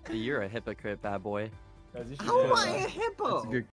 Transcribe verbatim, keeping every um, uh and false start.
You're a hypocrite, bad boy. Guys, you should How do am I that. a hippo? That's a good